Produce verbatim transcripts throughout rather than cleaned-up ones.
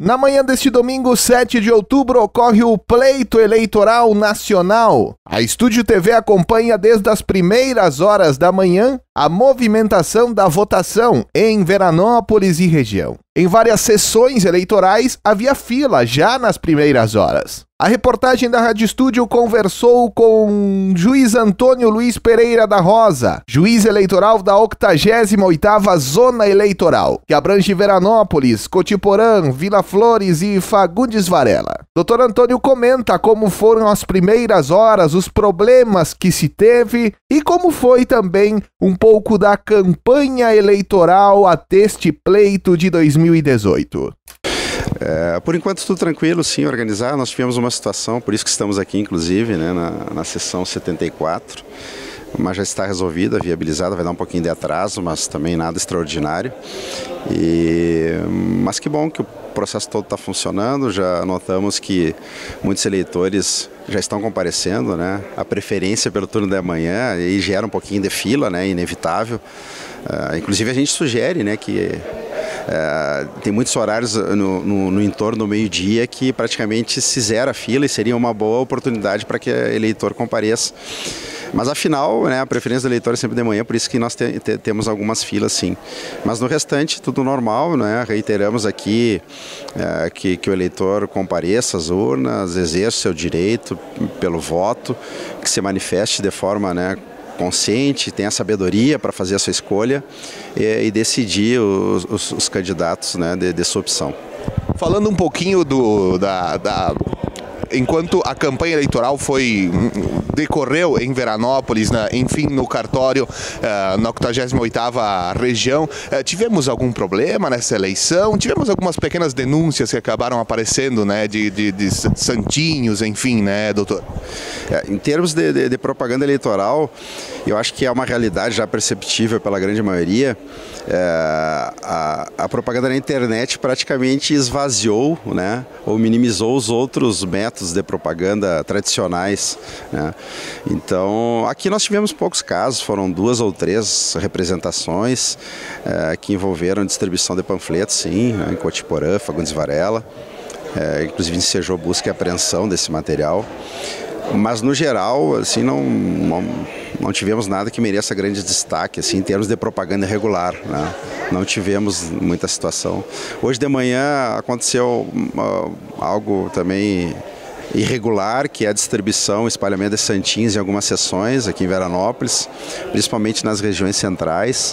Na manhã deste domingo, sete de outubro, ocorre o Pleito Eleitoral Nacional. A Estúdio T V acompanha desde as primeiras horas da manhã a movimentação da votação em Veranópolis e região. Em várias sessões eleitorais, havia fila já nas primeiras horas. A reportagem da Rádio Estúdio conversou com juiz Antônio Luiz Pereira da Rosa, juiz eleitoral da octagésima oitava Zona Eleitoral, que abrange Veranópolis, Cotiporã, Vila Flores e Fagundes Varela. doutor Antônio comenta como foram as primeiras horas, os problemas que se teve e como foi também um pouco da campanha eleitoral até este pleito de dois mil e dezoito. É, por enquanto tudo tranquilo, sim, organizar. Nós tivemos uma situação, por isso que estamos aqui inclusive, né, na, na sessão setenta e quatro, mas já está resolvida, viabilizada, vai dar um pouquinho de atraso, mas também nada extraordinário. E, mas que bom que o processo todo está funcionando, já notamos que muitos eleitores já estão comparecendo, né, a preferência pelo turno da manhã, e gera um pouquinho de fila, né, inevitável. Uh, inclusive a gente sugere, né, que Uh, tem muitos horários no, no, no entorno do meio-dia que praticamente se zera a fila e seria uma boa oportunidade para que o eleitor compareça. Mas afinal, né, a preferência do eleitor é sempre de manhã, por isso que nós te, te, temos algumas filas, sim. Mas no restante, tudo normal, né? Reiteramos aqui uh, que, que o eleitor compareça às urnas, exerça o seu direito pelo voto, que se manifeste de forma, né, consciente, tenha sabedoria para fazer a sua escolha e, e decidir os, os, os candidatos, né, de, de sua opção. Falando um pouquinho do, da, da... enquanto a campanha eleitoral foi decorreu em Veranópolis, né, enfim, no cartório, uh, na octagésima oitava região, uh, tivemos algum problema nessa eleição? Tivemos algumas pequenas denúncias que acabaram aparecendo, né, de, de, de santinhos, enfim, né, doutor? É, em termos de, de, de propaganda eleitoral, eu acho que é uma realidade já perceptível pela grande maioria. É, a, a propaganda na internet praticamente esvaziou, né, ou minimizou os outros métodos de propaganda tradicionais, né? Então, aqui nós tivemos poucos casos, foram duas ou três representações é, que envolveram distribuição de panfletos, sim, né, em Cotiporã, Fagundes Varela, é, inclusive ensejou busca e apreensão desse material. Mas no geral, assim, não, não, não tivemos nada que mereça grande destaque, assim, em termos de propaganda irregular, né? Não tivemos muita situação. Hoje de manhã aconteceu uh, algo também irregular, que é a distribuição, espalhamento de santinhos em algumas sessões aqui em Veranópolis, principalmente nas regiões centrais.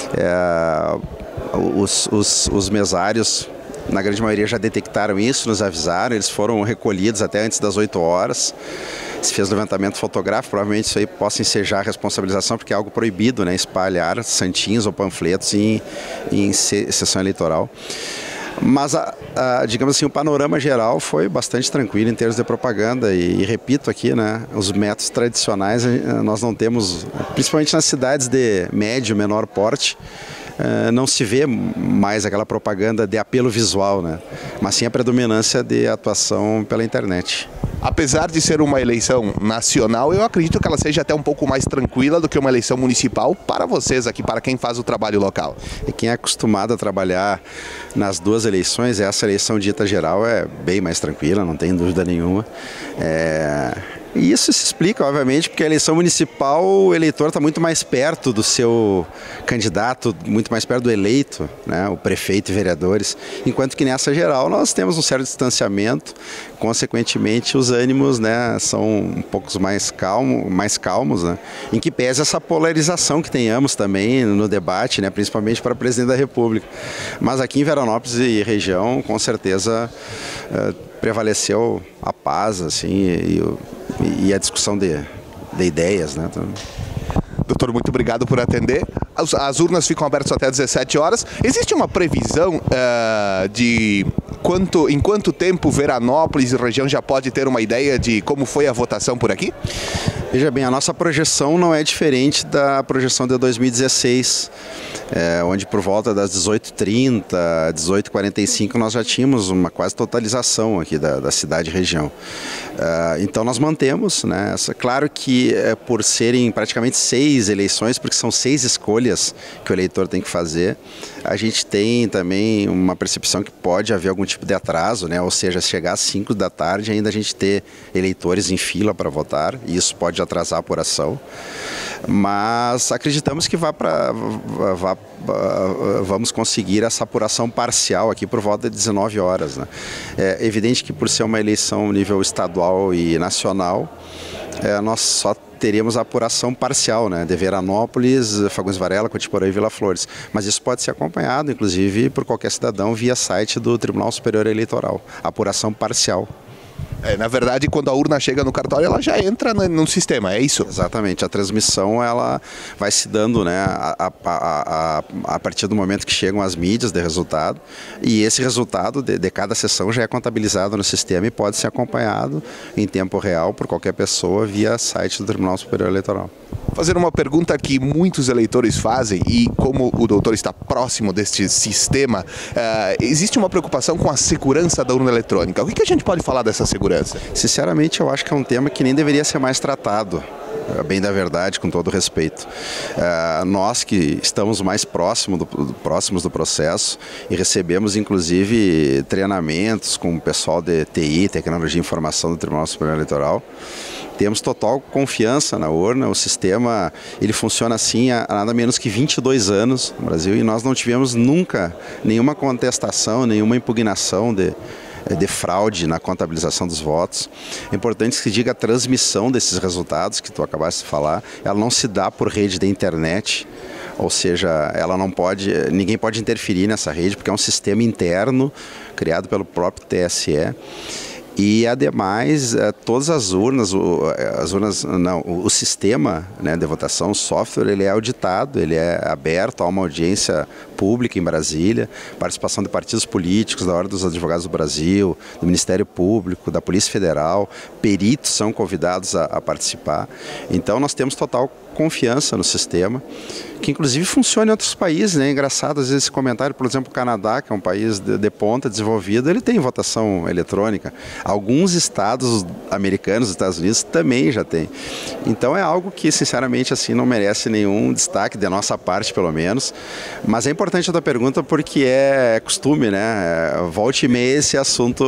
É, os, os, os mesários, na grande maioria, já detectaram isso, nos avisaram, eles foram recolhidos até antes das oito horas. Se fez levantamento fotográfico, provavelmente isso aí possa ensejar a responsabilização, porque é algo proibido, né, espalhar santinhos ou panfletos em, em sessão eleitoral. Mas, a, a, digamos assim, o panorama geral foi bastante tranquilo em termos de propaganda e, e repito aqui, né, os métodos tradicionais nós não temos, principalmente nas cidades de médio, menor porte, Uh, não se vê mais aquela propaganda de apelo visual, né? Mas sim a predominância de atuação pela internet. Apesar de ser uma eleição nacional, eu acredito que ela seja até um pouco mais tranquila do que uma eleição municipal para vocês aqui, para quem faz o trabalho local. E quem é acostumado a trabalhar nas duas eleições, essa eleição dita geral é bem mais tranquila, não tem dúvida nenhuma. É... E isso se explica, obviamente, porque a eleição municipal, o eleitor está muito mais perto do seu candidato, muito mais perto do eleito, né, o prefeito e vereadores, enquanto que nessa geral nós temos um certo distanciamento, consequentemente os ânimos, né, são um pouco mais, calmo, mais calmos, né, em que pese essa polarização que tenhamos também no debate, né, principalmente para presidente da República. Mas aqui em Veranópolis e região, com certeza, uh, prevaleceu a paz, assim, e, e, e a discussão de, de ideias, né? Então... Doutor, muito obrigado por atender. As, as urnas ficam abertas até dezessete horas. Existe uma previsão uh, de quanto, em quanto tempo Veranópolis e região já pode ter uma ideia de como foi a votação por aqui? Veja bem, a nossa projeção não é diferente da projeção de dois mil e dezesseis. é, onde por volta das dezoito e trinta, dezoito e quarenta e cinco nós já tínhamos uma quase totalização aqui da, da cidade e região. Uh, então nós mantemos, né, essa, claro que é, por serem praticamente seis eleições, porque são seis escolhas que o eleitor tem que fazer, a gente tem também uma percepção que pode haver algum tipo de atraso, né, ou seja, chegar às cinco da tarde ainda a gente ter eleitores em fila para votar, e isso pode atrasar a apuração, mas acreditamos que vá pra, vá, vamos conseguir essa apuração parcial aqui por volta de dezenove horas. Né. É evidente que por ser uma eleição nível estadual e nacional, é, nós só teríamos a apuração parcial, né, de Veranópolis, Fagundes Varela, Cotiporã e Vila Flores. Mas isso pode ser acompanhado, inclusive, por qualquer cidadão via site do Tribunal Superior Eleitoral. Apuração parcial. É, na verdade, quando a urna chega no cartório, ela já entra no, no sistema, é isso? Exatamente, a transmissão ela vai se dando, né, a, a, a, a partir do momento que chegam as mídias de resultado, e esse resultado de, de cada sessão já é contabilizado no sistema e pode ser acompanhado em tempo real por qualquer pessoa via site do Tribunal Superior Eleitoral. Vou fazer uma pergunta que muitos eleitores fazem, e como o doutor está próximo deste sistema, uh, existe uma preocupação com a segurança da urna eletrônica. O que, que a gente pode falar dessa segurança? Sinceramente, eu acho que é um tema que nem deveria ser mais tratado. Bem da verdade, com todo respeito. Uh, nós que estamos mais próximo do, próximos do processo e recebemos inclusive treinamentos com o pessoal de T I, Tecnologia e Informação do Tribunal Superior Eleitoral, temos total confiança na urna. O sistema ele funciona assim há nada menos que vinte e dois anos no Brasil e nós não tivemos nunca nenhuma contestação, nenhuma impugnação de de fraude na contabilização dos votos. É importante que se diga a transmissão desses resultados que tu acabaste de falar, ela não se dá por rede de internet, ou seja, ela não pode, ninguém pode interferir nessa rede porque é um sistema interno criado pelo próprio T S E. E, ademais, todas as urnas, as urnas não, o sistema, né, de votação, o software, ele é auditado, ele é aberto a uma audiência pública em Brasília, participação de partidos políticos, da Ordem dos Advogados do Brasil, do Ministério Público, da Polícia Federal, peritos são convidados a, a participar. Então, nós temos total confiança no sistema, que inclusive funciona em outros países, né? É engraçado às vezes esse comentário, por exemplo, o Canadá, que é um país de, de ponta, desenvolvido, ele tem votação eletrônica. Alguns estados americanos, Estados Unidos, também já tem. Então é algo que, sinceramente, assim, não merece nenhum destaque, de nossa parte, pelo menos. Mas é importante a tua pergunta porque é costume, né? Volte e meia esse assunto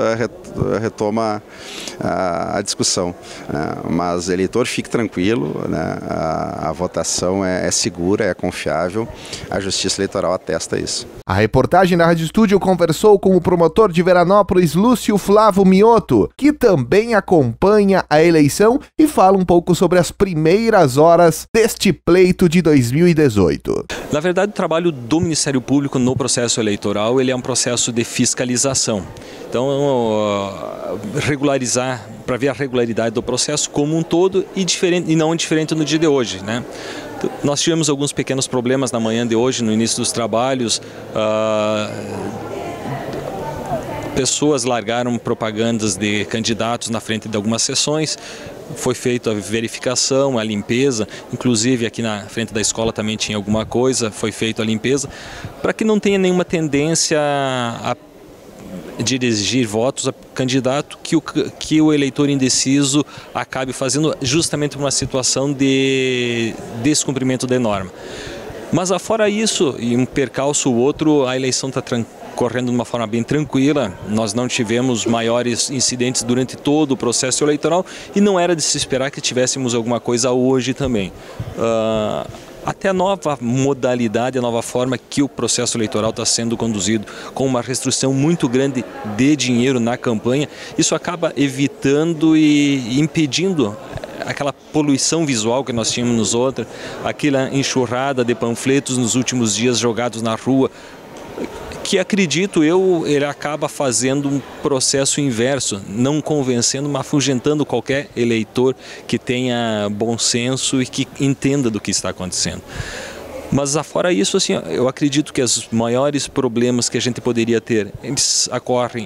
retoma a, a discussão. Né? Mas, eleitor, fique tranquilo, né? A, a votação é, é segura, é confiável, a Justiça Eleitoral atesta isso. A reportagem da Rádio Estúdio conversou com o promotor de Veranópolis, Lúcio Flávio Mioto, que também acompanha a eleição e fala um pouco sobre as primeiras horas deste pleito de dois mil e dezoito. Na verdade, o trabalho do Ministério Público no processo eleitoral, ele é um processo de fiscalização. Então, uh, regularizar, para ver a regularidade do processo como um todo e, diferente, e não diferente no dia de hoje, né? Nós tivemos alguns pequenos problemas na manhã de hoje, no início dos trabalhos. Uh, pessoas largaram propagandas de candidatos na frente de algumas sessões. Foi feita a verificação, a limpeza, inclusive aqui na frente da escola também tinha alguma coisa, foi feita a limpeza, para que não tenha nenhuma tendência a dirigir votos a candidato que o, que o eleitor indeciso acabe fazendo justamente por uma situação de descumprimento de norma. Mas afora isso, e um percalço ou outro, a eleição está correndo de uma forma bem tranquila. Nós não tivemos maiores incidentes durante todo o processo eleitoral e não era de se esperar que tivéssemos alguma coisa hoje também. Uh, Até a nova modalidade, a nova forma que o processo eleitoral está sendo conduzido, com uma restrição muito grande de dinheiro na campanha, isso acaba evitando e impedindo aquela poluição visual que nós tínhamos nos outros, aquela enxurrada de panfletos nos últimos dias jogados na rua, que acredito eu, ele acaba fazendo um processo inverso, não convencendo, mas afugentando qualquer eleitor que tenha bom senso e que entenda do que está acontecendo. Mas afora isso, assim, eu acredito que os maiores problemas que a gente poderia ter, eles ocorrem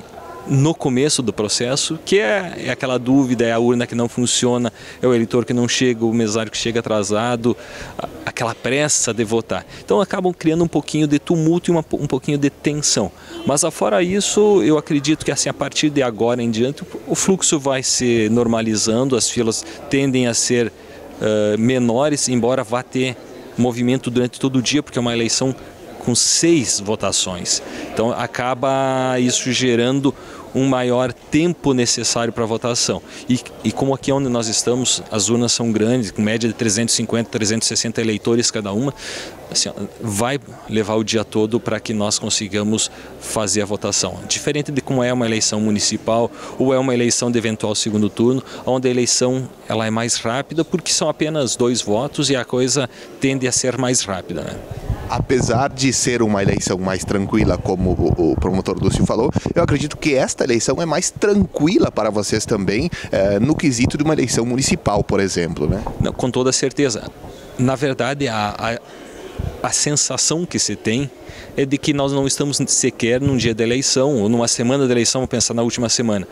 no começo do processo, que é, é aquela dúvida, é a urna que não funciona, é o eleitor que não chega, o mesário que chega atrasado, aquela pressa de votar. Então acabam criando um pouquinho de tumulto e uma, um pouquinho de tensão. Mas afora isso, eu acredito que assim, a partir de agora em diante, o fluxo vai se normalizando, as filas tendem a ser uh, menores, embora vá ter movimento durante todo o dia, porque é uma eleição com seis votações. Então acaba isso gerando um maior tempo necessário para a votação. E, e como aqui onde nós estamos, as urnas são grandes, com média de trezentos e cinquenta, trezentos e sessenta eleitores cada uma, assim, vai levar o dia todo para que nós consigamos fazer a votação. Diferente de como é uma eleição municipal ou é uma eleição de eventual segundo turno, onde a eleição ela é mais rápida porque são apenas dois votos e a coisa tende a ser mais rápida, né? Apesar de ser uma eleição mais tranquila, como o promotor Lúcio falou, eu acredito que esta eleição é mais tranquila para vocês também, é, no quesito de uma eleição municipal, por exemplo, né? Não, com toda certeza. Na verdade, a, a, a sensação que se tem é de que nós não estamos sequer num dia de eleição ou numa semana de eleição, vou pensar na última semana.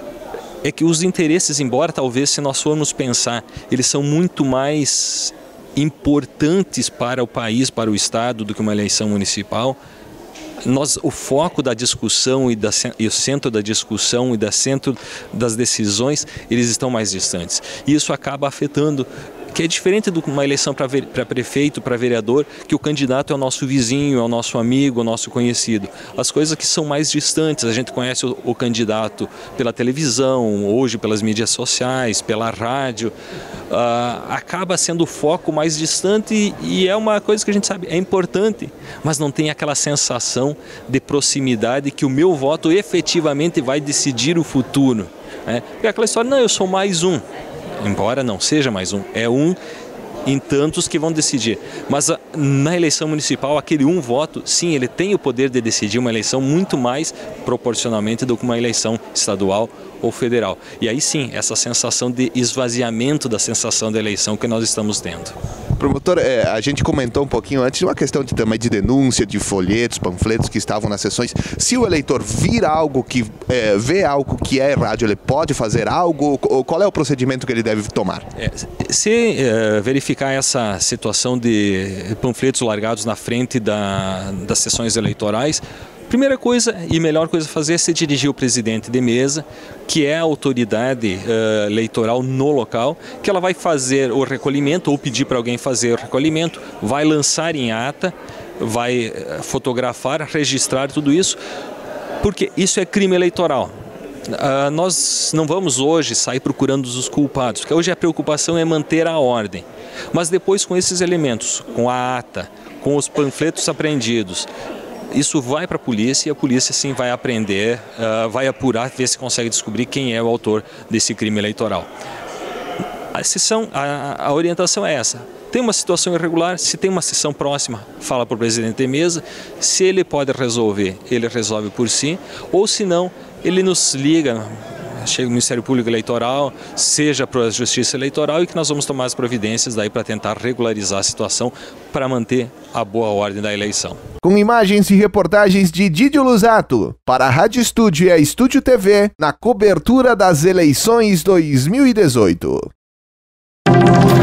É que os interesses, embora talvez se nós formos pensar, eles são muito mais importantes para o país, para o Estado, do que uma eleição municipal. Nós, o foco da discussão e, da, e o centro da discussão e da centro das decisões, eles estão mais distantes. E isso acaba afetando, que é diferente de uma eleição para prefeito, para vereador, que o candidato é o nosso vizinho, é o nosso amigo, é o nosso conhecido. As coisas que são mais distantes, a gente conhece o, o candidato pela televisão, hoje pelas mídias sociais, pela rádio, uh, acaba sendo o foco mais distante e é uma coisa que a gente sabe, é importante, mas não tem aquela sensação de proximidade que o meu voto efetivamente vai decidir o futuro. Né? Porque aquela história, não, eu sou mais um. Embora não seja mais um, é um em tantos que vão decidir. Mas a, na eleição municipal, aquele um voto, sim, ele tem o poder de decidir uma eleição muito mais proporcionalmente do que uma eleição estadual ou federal. E aí sim, essa sensação de esvaziamento da sensação da eleição que nós estamos tendo. Promotor, é, a gente comentou um pouquinho antes uma questão de, também de denúncia, de folhetos, panfletos que estavam nas sessões. Se o eleitor vir algo que é, vê algo que é errado, ele pode fazer algo? Ou qual é o procedimento que ele deve tomar? É, se é, verificar essa situação de panfletos largados na frente da, das sessões eleitorais, primeira coisa e melhor coisa a fazer é se dirigir ao presidente de mesa, que é a autoridade uh, eleitoral no local, que ela vai fazer o recolhimento ou pedir para alguém fazer o recolhimento, vai lançar em ata, vai fotografar, registrar tudo isso, porque isso é crime eleitoral. Uh, nós não vamos hoje sair procurando os culpados, porque hoje a preocupação é manter a ordem. Mas depois com esses elementos, com a ata, com os panfletos apreendidos, isso vai para a polícia e a polícia sim vai apreender, uh, vai apurar, ver se consegue descobrir quem é o autor desse crime eleitoral. A sessão, a, a orientação é essa. Tem uma situação irregular, se tem uma sessão próxima, fala para o presidente de mesa, se ele pode resolver, ele resolve por si, ou se não, ele nos liga, chega o Ministério Público Eleitoral, seja para a Justiça Eleitoral e que nós vamos tomar as providências daí para tentar regularizar a situação para manter a boa ordem da eleição. Com imagens e reportagens de Didio Lusato, para a Rádio Estúdio e a Estúdio T V, na cobertura das eleições dois mil e dezoito.